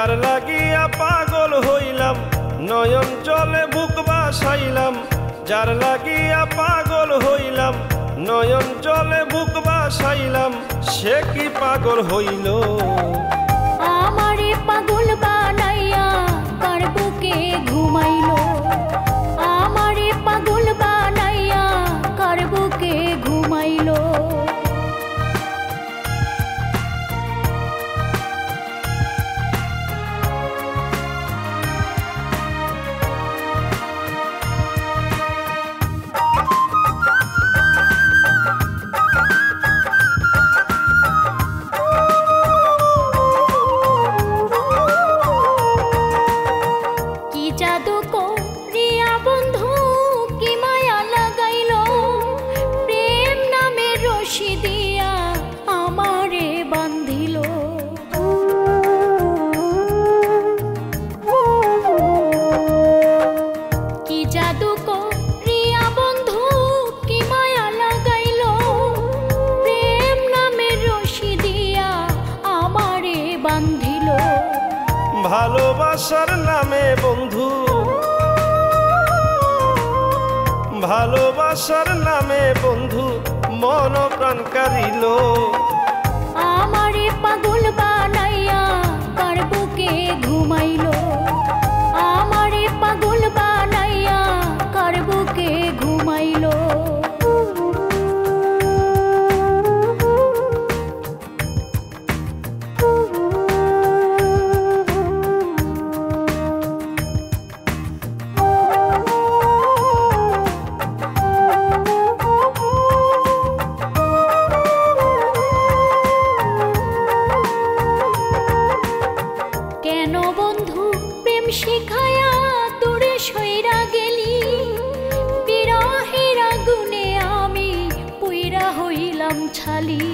যার লাগিয়া পাগল হইলাম নয়ন জলে বুক বাসাইলাম যার লাগিয়া পাগল হইলাম নয়ন জলে বুক বাসাইলাম সে কি পাগল হইল আমারে পাগল বানাইয়া কার বুকে ঘুমাইলো আমারে পাগল বানাইয়া কার বুকে ঘুমাইলো ভালোবাসার নামে বন্ধু ভালোবাসার নামে বন্ধু মন প্রাণ কারিল আমারে পাগল বানাইয়া কার বুকে ঘুমাইলো আমারে পাগল বানাইয়া কার বুকে ঘুমাইলো শিখায়া তোরে সইরা গেলি বিরহের আগুনে আমি পুইরা হইলাম ছালি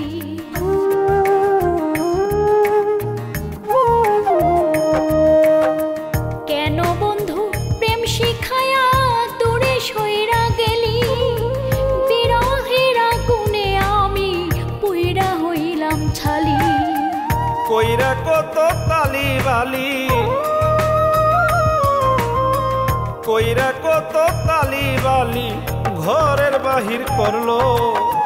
কেন বন্ধু প্রেম শিখায়া তোরে সইরা গেলি বিরহের আগুনে আমি পুইরা হইলাম ছালি কইরা কত তালি বালি কইরা কত তালি বালি ঘরের বাহির করলো